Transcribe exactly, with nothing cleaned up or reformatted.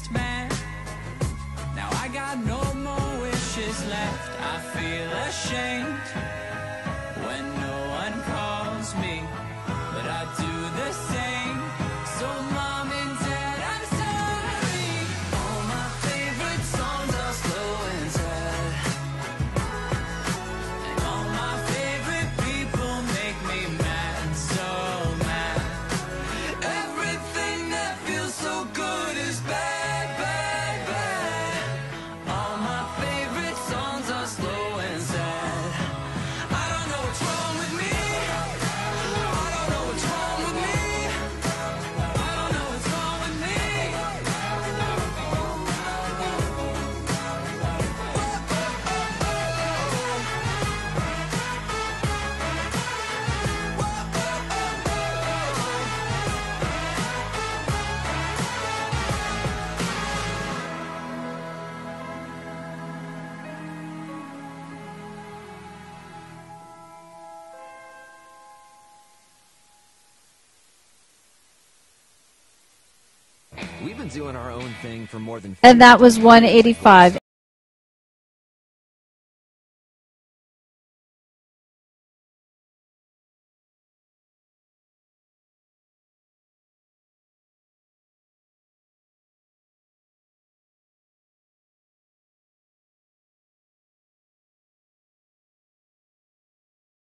honest man. Now I got no more wishes left. I feel ashamed when no one calls me, but I do the same. So mom and dad, I'm sorry. All my favorite songs are slow and sad, and all my favorite people make me mad, so mad. Everything that feels so good is bad, bad, bad. All my favorite songs are slow and sad. I don't know what's wrong with me. I don't know what's wrong with me. I don't know what's wrong with me. We've been doing our own thing for more than And that was one eighty-five.